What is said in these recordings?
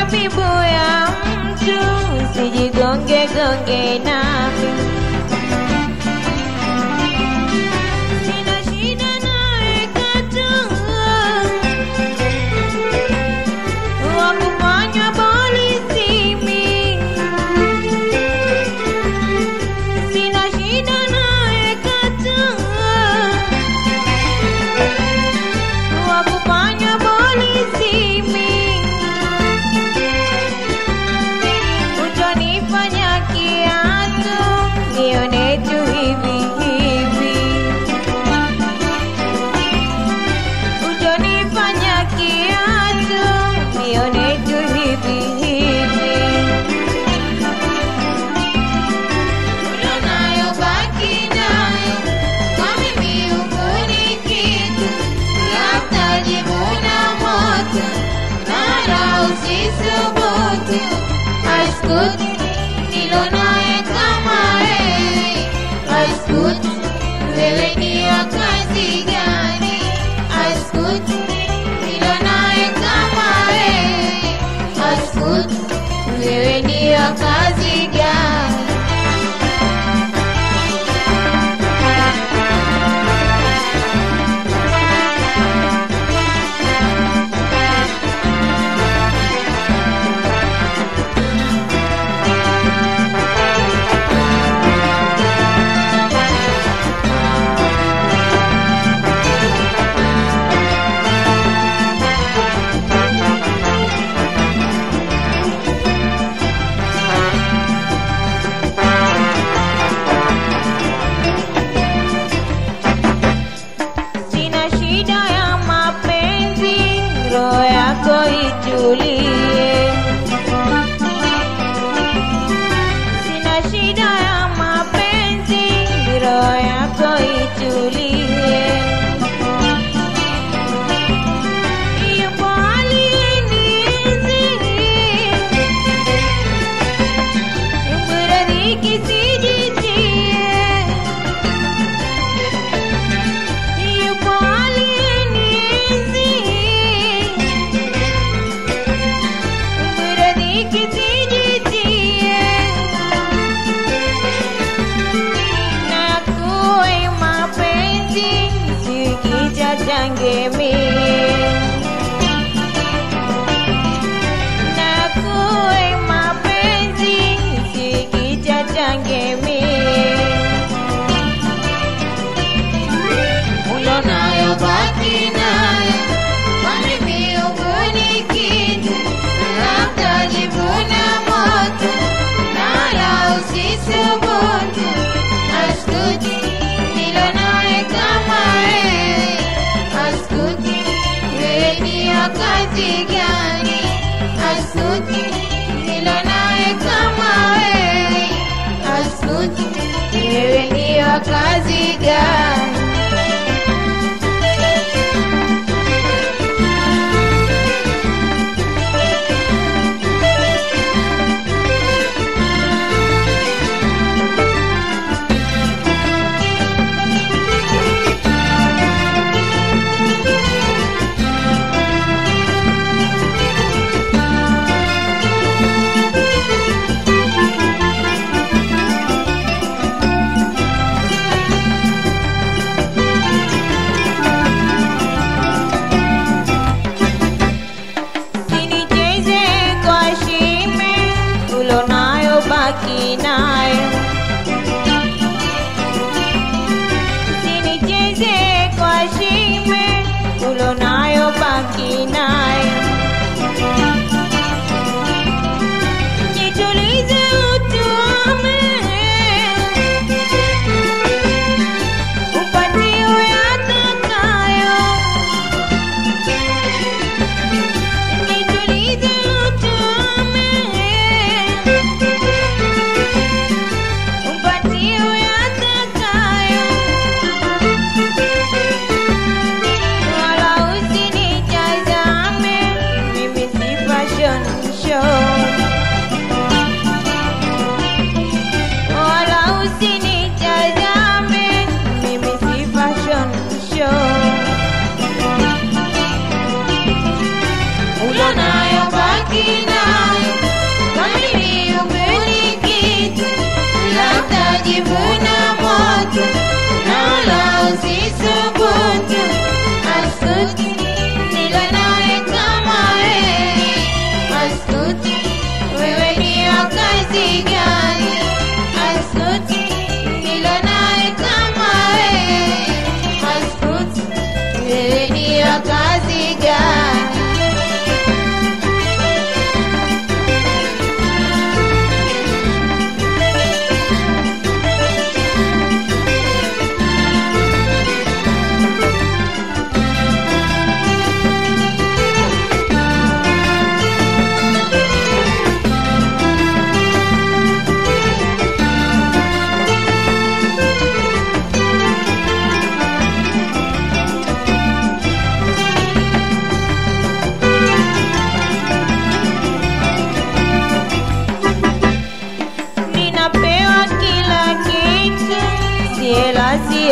tabibu ya mtu, usijigonge gonge nami. Sina shida nawe katu, wakufanywa polisi mimi. Sina shida nawe katu, wakufanywa polisi mimi. Utonifanya kiatu, nione tu hivi hivi. Utonifanya kiatu, nione tu hivi hivi. Unayo baki nayo, kwa mimi hukuni kitu. Labda jivuna moto, mara usisubutu. Askuti, nilonaye kama wewe. Askuti, wewe ni wa kazi gani? Askuti, nilonaye kama wewe. Askuti, wewe ni wa kazi gani? Sina shida ya mapenzi, roho yako itulie. Sina shida ya mapenzi, roho yako itulie. Yupo aliyenienzi, mburadhiki sijitie. Yupo aliyenienzi, mburadhiki sijitie. Na kuwe mapenzi, sikijachange mie. Na kuwe mapenzi, sikijachange mie. Ulonayo baki nayo, kwa mimi hukuni kitu. Labda jivuna moto, wala usisubutu. Askuti, nilonaye kama wewe. Askuti, wewe ni wa kazi gani? Askuti, nilonaye kama wewe. Askuti, wewe ni wa kazi gani?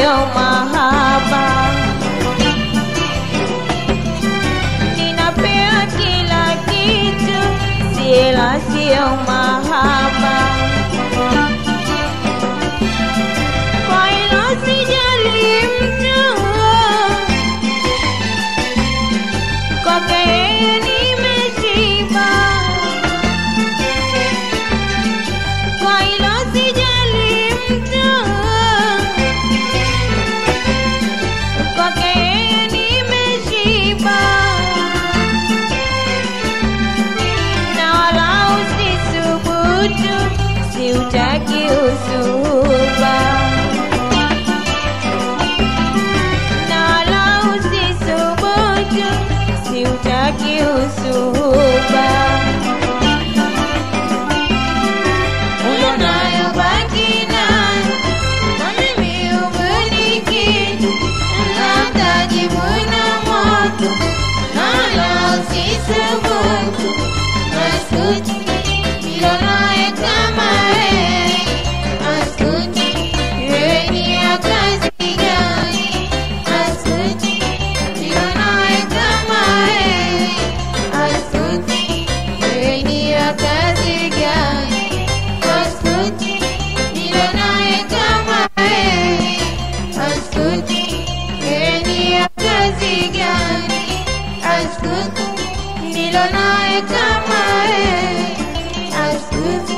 sio mahaba. Ninapea kila kitu, ila sio mahaba. Kwa hilo sijali mtu, kwake yeye nimeshiba. Kwa hilo sijali mtu, kwake yeye nimeshiba. Na wala usisubutu, siutaki usuhuba. Na wala usisubutu, siutaki usuhuba. Unayobaki nayo kwa mimi hubuni kitu, labda jivuna moto, wala usisubutu. Askuti, nilonaye kama wewe. Askuti, wewe ni ya kazi gani? Askuti, nilonaye kama wewe. Askuti, wewe ni ya kazi gani? Askuti, nilonaye kama wewe. Askuti, wewe ni ya kazi gani? Askuti, nilonaye kama wewe. Askuti.